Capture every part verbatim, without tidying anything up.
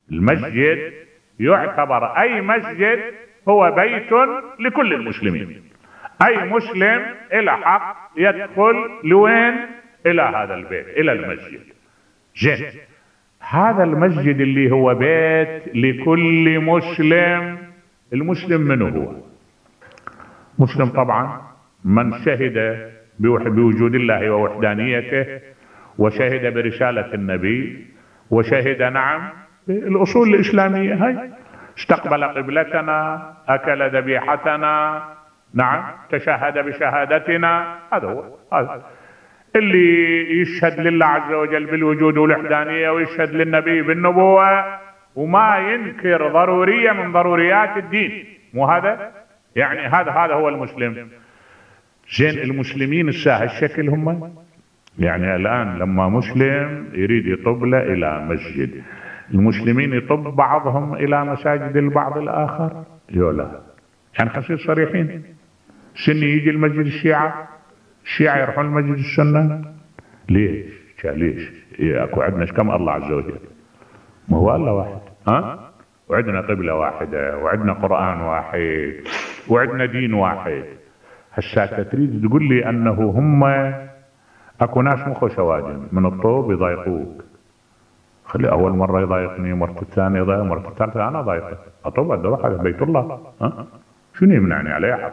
المسجد يعتبر أي مسجد هو بيت لكل المسلمين، أي مسلم إلى حق يدخل لوين؟ إلى هذا البيت، إلى المسجد. جد هذا المسجد اللي هو بيت لكل مسلم، المسلم منه هو؟ مسلم طبعا من شهد بوجود الله ووحدانيته، وشهد برسالة النبي، وشهد نعم الأصول الإسلامية، هاي استقبل قبلتنا، أكل ذبيحتنا، نعم تشهد بشهادتنا، هذا هو. هذا اللي يشهد لله عز وجل بالوجود والوحدانية، ويشهد للنبي بالنبوة، وما ينكر ضرورية من ضروريات الدين، مو هذا يعني هذا هذا هو المسلم. زين المسلمين الساعة الشكل هم يعني الآن لما مسلم يريد يطب له إلى مسجد، المسلمين يطب بعضهم إلى مساجد البعض الآخر، يولا يعني خلينا صريحين. سني يجي المسجد الشيعة، الشيعة يروحون المسجد السنة، ليش؟ ليش؟ إيه اكو عندنا كم الله عز وجل؟ ما هو الله واحد، ها؟ وعندنا قبلة واحدة، وعندنا قرآن واحد، وعندنا دين واحد. هسه تريد تقول لي انه هم اكو ناس مخو سوادم من الطوب يضايقوك؟ خلي اول مرة يضايقني، مرة الثانية يضايق، مرة الثالثة انا ضايقه، اطوب ادوخ هذا بيت الله، ها؟ شنو يمنعني عليه حق؟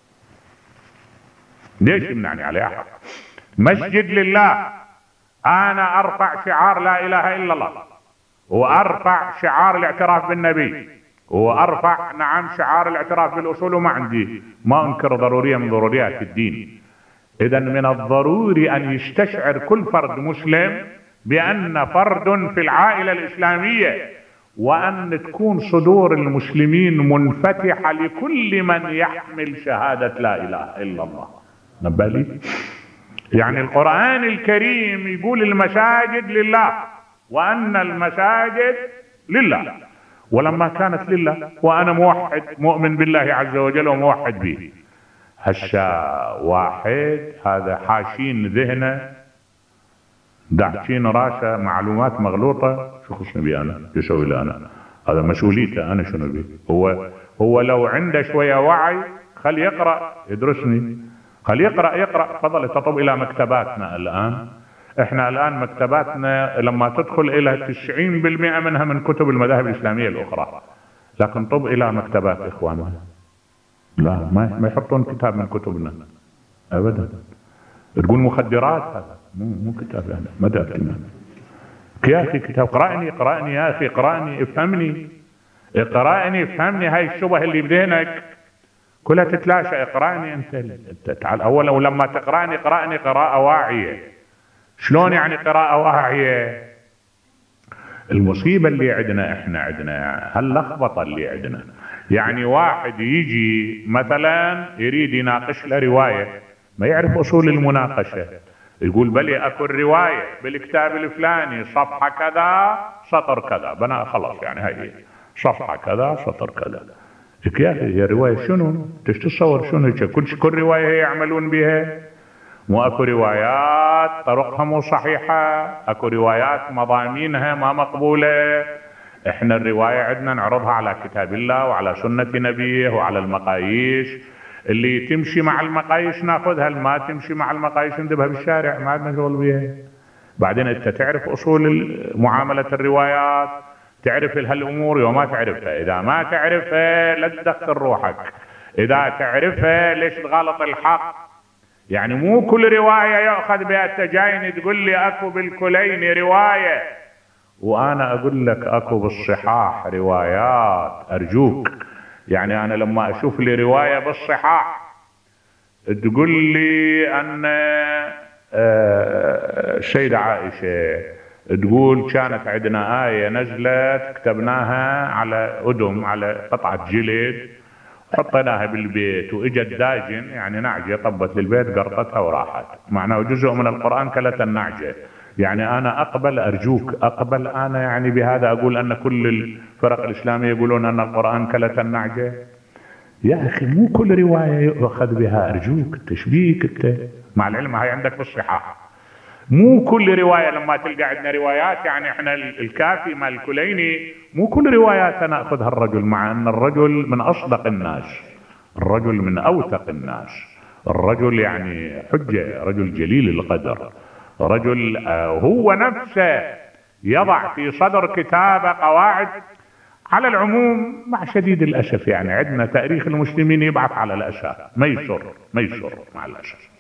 ليش يمنعني عليه حق؟ مسجد لله، انا ارفع شعار لا اله الا الله، وارفع شعار الاعتراف بالنبي، وارفع نعم شعار الاعتراف بالاصول، وما عندي ما انكر ضرورية من ضروريات الدين. اذا من الضروري ان يستشعر كل فرد مسلم بان فرد في العائلة الاسلامية، وان تكون صدور المسلمين منفتحة لكل من يحمل شهادة لا اله الا الله. نبالي يعني القرآن الكريم يقول المساجد لله، وأن المساجد لله، ولما كانت لله وأنا موحد مؤمن بالله عز وجل وموحد به، هسا واحد هذا حاشين ذهنه داعشين راسه معلومات مغلوطة، شو خصني بي أنا؟ شو اسوي له أنا؟ هذا مسؤوليته، أنا شنو بي؟ هو هو لو عنده شوية وعي خلي يقرأ يدرسني، خلي يقرأ يقرأ فضل تطب إلى مكتباتنا الآن. احنا الآن مكتباتنا لما تدخل إلى تسعين بالمئة منها من كتب المذاهب الإسلامية الأخرى، لكن طب إلى مكتبات إخواننا لا ما, ما يحطون كتاب من كتبنا أبدا. تقول مخدرات، هذا مو مو كتاب هذا، مدى اهتمام يا أخي كتاب. قرأني قرأني يا أخي قرأني، افهمني اقرأني افهمني، هاي الشبه اللي بذهنك كلها تتلاشى. اقرأني انت, انت تعال اولا، ولما تقرأني قرأني قراءة واعية. شلون يعني قراءة واعية؟ المصيبة اللي عندنا احنا عندنا هاللخبطة اللي عندنا، يعني واحد يجي مثلا يريد يناقش له رواية ما يعرف اصول المناقشة، يقول بلي اكو الرواية بالكتاب الفلاني صفحة كذا سطر كذا، بنا خلاص يعني هاي صفحة كذا سطر كذا. يا اخي هي رواية شنو؟ تتصور شنو كل كل رواية يعملون بها؟ مو اكو روايات طرقها مو صحيحة، اكو روايات مضامينها ما مقبولة. احنا الرواية عندنا نعرضها على كتاب الله وعلى سنة نبيه وعلى المقاييس، اللي تمشي مع المقاييس ناخذها، اللي ما تمشي مع المقاييس ندبها بالشارع، ما عندنا شغل بيها. بعدين انت تعرف اصول معاملة الروايات، تعرف هالامور وما تعرفها. اذا ما تعرفها لا تدخل روحك، اذا تعرفها ليش تغلط الحق؟ يعني مو كل رواية يأخذ بها. انت جايني تقول لي اكو بالكلين رواية، وانا اقول لك اكو بالصحاح روايات، ارجوك. يعني انا لما اشوف لي رواية بالصحاح تقول لي ان السيدة عائشة تقول كانت عندنا آية نزلت كتبناها على أدم، على قطعة جلد، حطيناها بالبيت واجت داجن يعني نعجة طبت للبيت قرطتها وراحت، معناه جزء من القرآن كلت النعجة. يعني أنا أقبل، أرجوك أقبل أنا يعني بهذا أقول أن كل الفرق الإسلامية يقولون أن القرآن كلت النعجة؟ يا أخي مو كل رواية يؤخذ بها، أرجوك تشبيك أنت، مع العلم هاي عندك بالصحاح. مو كل رواية لما تلقى عندنا روايات، يعني احنا الكافي مال الكليني مو كل روايات نأخذها الرجل، مع ان الرجل من اصدق الناس، الرجل من اوثق الناس، الرجل يعني حجة، رجل جليل القدر، رجل هو نفسه يضع في صدر كتابه قواعد. على العموم مع شديد الأسف يعني عندنا تاريخ المسلمين يبعث على الأسف، ميسر ميسر مع الأسف.